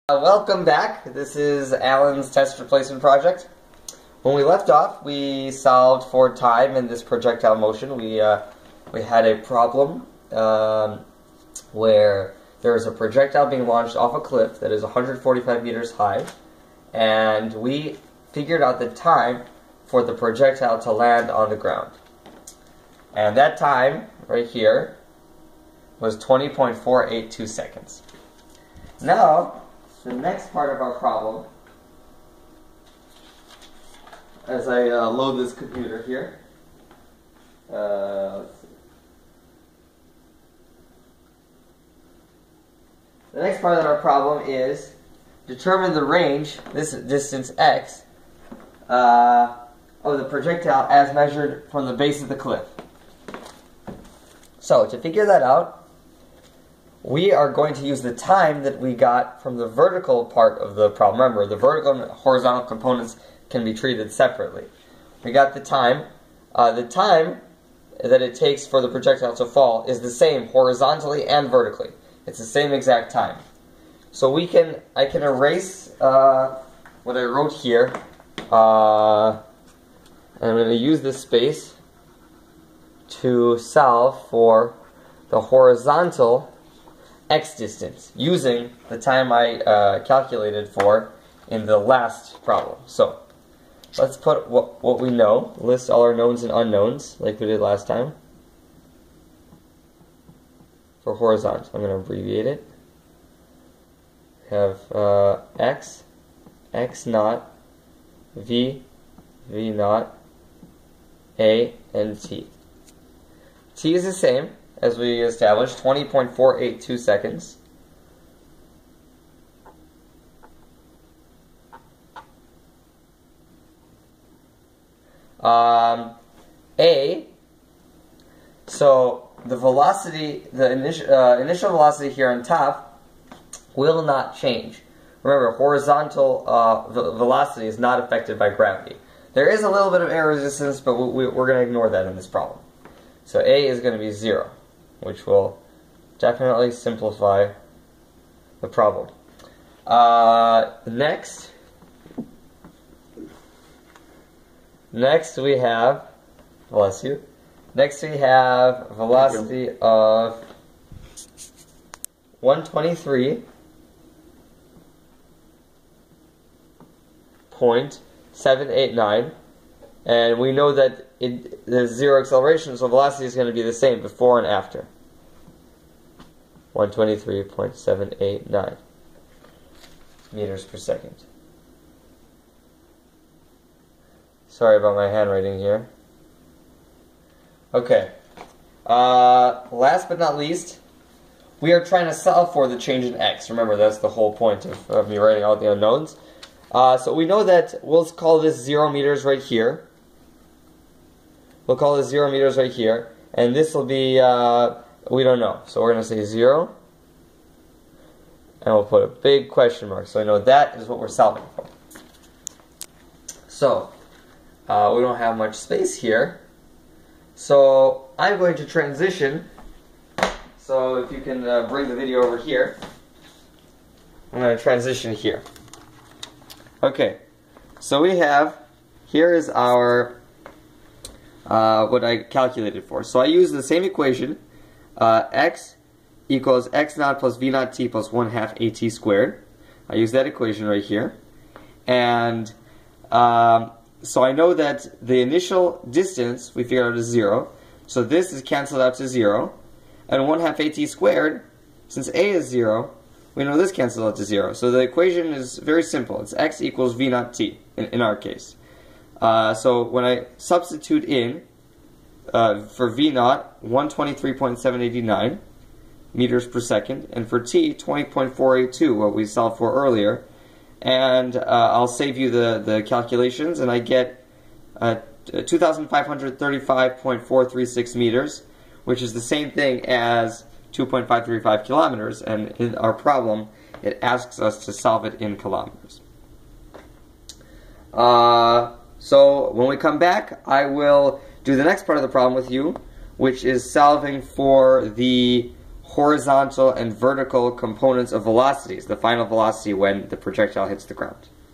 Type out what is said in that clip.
Welcome back. This is Alan's test replacement project. When we left off, we solved for time in this projectile motion. We had a problem where there is a projectile being launched off a cliff that is 145 meters high, and we figured out the time for the projectile to land on the ground. And that time, right here, was 20.482 seconds. Now, the next part of our problem, as I load this computer here, let's see. The next part of our problem is determine the range, this distance x, of the projectile as measured from the base of the cliff. So, to figure that out, we are going to use the time that we got from the vertical part of the problem. Remember, the vertical and horizontal components can be treated separately. We got the time. The time that it takes for the projectile to fall is the same horizontally and vertically. It's the same exact time. So I can erase what I wrote here, and I'm going to use this space to solve for the horizontal x distance using the time I calculated for in the last problem. So let's put what we know, list all our knowns and unknowns like we did last time. For horizontal, I'm going to abbreviate it. We have x, x naught, v, v naught, a, and t. T is the same as we established, 20.482 seconds. A, so the velocity, the initial velocity here on top will not change. Remember, horizontal velocity is not affected by gravity. There is a little bit of air resistance, but we're going to ignore that in this problem. So A is going to be 0. Which will definitely simplify the problem. Next we have, bless you, next we have velocity of 123.789, and we know that there's zero acceleration, so velocity is going to be the same before and after. 123.789 meters per second. Sorry about my handwriting here. Okay. Last but not least, we are trying to solve for the change in x. Remember, that's the whole point of me writing out the unknowns. So we know that we'll call this 0 meters right here. We'll call this 0 meters right here, and this will be, we don't know. So we're going to say 0, and we'll put a big question mark. So I know that is what we're solving for. So, we don't have much space here. So I'm going to transition. So if you can bring the video over here. I'm going to transition here. Okay, so we have, here is our what I calculated for. So I use the same equation, x equals x naught plus v naught t plus 1/2 at squared. I use that equation right here. And so I know that the initial distance we figured out is 0. So this is canceled out to 0. And 1/2 at squared, since a is 0, we know this cancels out to 0. So the equation is very simple. It's x equals v naught t in our case. So when I substitute in for v naught 123.789 meters per second, and for t 20.482, what we solved for earlier, and I'll save you the calculations, and I get 2,535.436 meters, which is the same thing as 2.535 kilometers, and in our problem it asks us to solve it in kilometers. So when we come back, I will do the next part of the problem with you, which is solving for the horizontal and vertical components of velocities, the final velocity when the projectile hits the ground.